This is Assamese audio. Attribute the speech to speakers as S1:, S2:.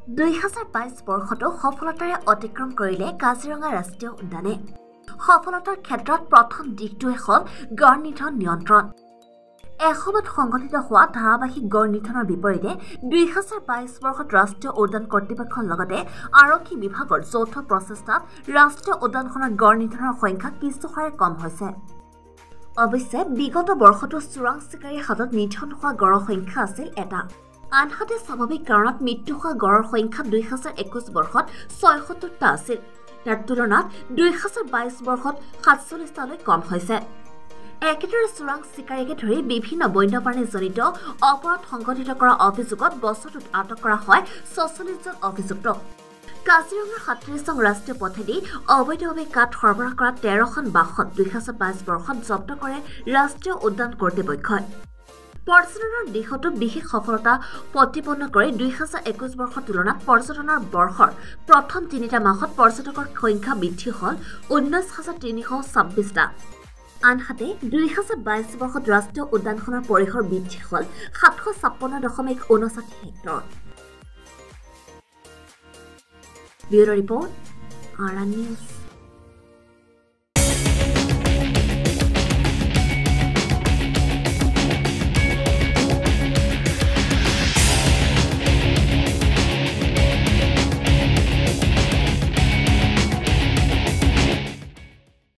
S1: 2022 বৰ্ষতো সফলতাৰে অতিক্ৰম কৰিলে কাজিৰঙা ৰাষ্ট্ৰীয় উদ্যানে। সফলতাৰ ক্ষেত্ৰত প্ৰথম দিশটোৱে হ'ল গড় নিধন নিয়ন্ত্ৰণ। এসময়ত সংঘটিত হোৱা ধাৰাবাহিক গড় নিধনৰ বিপৰীতে 2022 বৰ্ষত ৰাষ্ট্ৰীয় উদ্যান কৰ্তৃপক্ষৰ লগতে আৰক্ষী বিভাগৰ যৌথ প্ৰচেষ্টাত ৰাষ্ট্ৰীয় উদ্যানখনৰ গড় নিধনৰ সংখ্যা কিছুহাৰে কম হৈছে। অৱশ্যে বিগত বৰ্ষতো চোৰাং চিকাৰীৰ হাতত নিধন হোৱা গড়ৰ সংখ্যা আছিল এটা। আনহাতে স্বাভাৱিক কাৰণত মৃত্যু হোৱা গড়ৰ সংখ্যা 2021 বৰ্ষত 76টা আছিল। তাৰ তুলনাত 2022 বৰ্ষত 47টালৈ কম হৈছে। একেদৰে চোৰাং চিকাৰীকে ধৰি বিভিন্ন বন্যপ্ৰাণীজনিত অপৰাধ সংঘটিত কৰা অভিযোগত বছৰটোত আটক কৰা হয় 46জন অভিযুক্তক। কাজিৰঙাৰ 37 ৰাষ্ট্ৰীয় পথেদি অবৈধভাৱে কাঠ সৰবৰাহ কৰা 13খন বাহন 2022 বৰ্ষত জব্দ কৰে ৰাষ্ট্ৰীয় উদ্যান কৰ্তৃপক্ষই। পৰ্যটনৰ দিশতো বিশেষ সফলতা প্ৰতিপন্ন কৰি 2021 বৰ্ষৰ তুলনাত পৰ্যটনৰ বৰ্ষৰ প্ৰথম 3টা মাহত পৰ্যটকৰ সংখ্যা বৃদ্ধি হ'ল 19,326টা। আনহাতে 2022 বৰ্ষত ৰাষ্ট্ৰীয় উদ্যানখনৰ পৰিসৰ বৃদ্ধি হ'ল 756.59 hectare. Bureau' report, RN news.